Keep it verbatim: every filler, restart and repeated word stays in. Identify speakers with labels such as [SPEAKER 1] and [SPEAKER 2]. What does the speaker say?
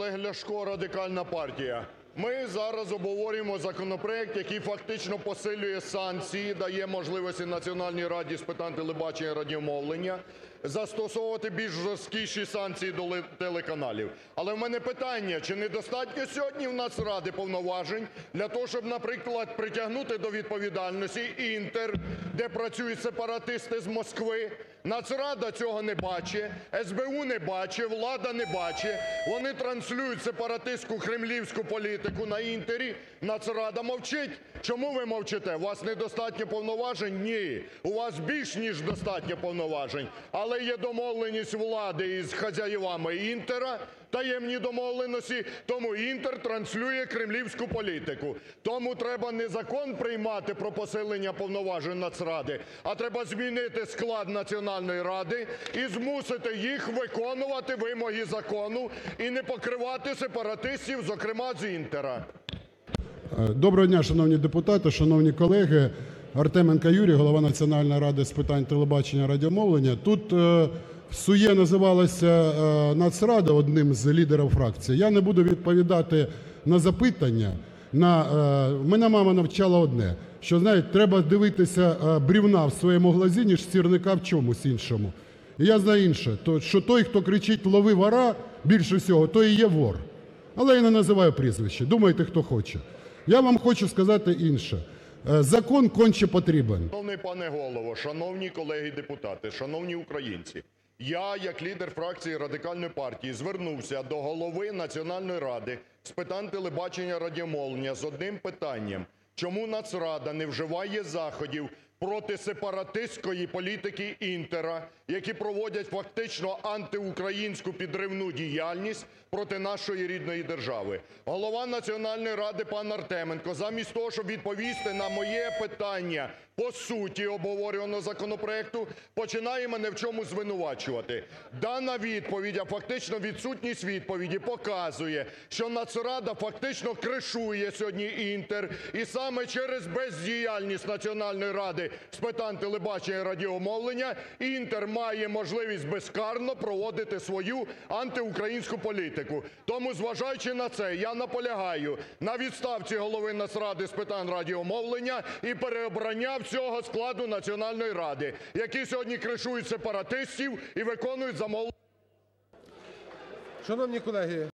[SPEAKER 1] Олег Ляшко, Радикальна партія. Ми зараз обговорюємо законопроект, який фактично посилює санкції, дає можливості Національній раді з питань телебачення і радіомовлення застосовувати більш жорсткіші санкції до телеканалів. Але в мене питання: чи недостатньо сьогодні в Нацради повноважень для того, щоб, наприклад, притягнути до відповідальності "Інтер", де працюють сепаратисти з Москви? Нацрада цього не бачить, ес бе у не бачить, влада не бачить. Вони транслюють сепаратистську кремлівську політику на "Інтері", Нацрада мовчить. Чому ви мовчите? У вас недостатньо повноважень? Ні. У вас більш ніж достатньо повноважень. Але є домовленість влади із хазяєвами "Інтера", таємні домовленості, тому "Інтер" транслює кремлівську політику. Тому треба не закон приймати про посилення повноважень Нацради, а треба змінити склад Національної ради і змусити їх виконувати вимоги закону і не покривати сепаратистів, зокрема з "Інтера".
[SPEAKER 2] Доброго дня, шановні депутати, шановні колеги! Артеменко Юрій, голова Національної ради з питань телебачення і радіомовлення. Тут е, СУЄ називалася е, Нацрада одним з лідерів фракції. Я не буду відповідати на запитання. На, е, мене мама навчала одне, що, знаєте, треба дивитися е, брівна в своєму глазі, ніж сірника в чомусь іншому. І я знаю інше, то, що той, хто кричить "лови вора", більше всього, той і є вор. Але я не називаю прізвище, думайте, хто хоче. Я вам хочу сказати інше. Закон конче потрібен.
[SPEAKER 1] Шановний пане Голово, шановні колеги депутати, шановні українці! Я, як лідер фракції Радикальної партії, звернувся до голови Національної ради з питань телебачення і радіомовлення з одним питанням: чому Нацрада не вживає заходів проти сепаратистської політики "Інтера", які проводять фактично антиукраїнську підривну діяльність проти нашої рідної держави? Голова Національної ради пан Артеменко замість того, щоб відповісти на моє питання по суті обговорюваного законопроекту, починає мене в чомусь звинувачувати. Дана відповідь, а фактично відсутність відповіді, показує, що Нацрада фактично кришує сьогодні "Інтер", і саме через бездіяльність Національної ради з питань телебачення і радіомовлення "Інтер" має можливість безкарно проводити свою антиукраїнську політику. Тому, зважаючи на це, я наполягаю на відставці голови Нацради з питань радіомовлення і переобрання всього складу Національної ради, які сьогодні кришують сепаратистів і виконують замовлення.
[SPEAKER 3] Шановні колеги!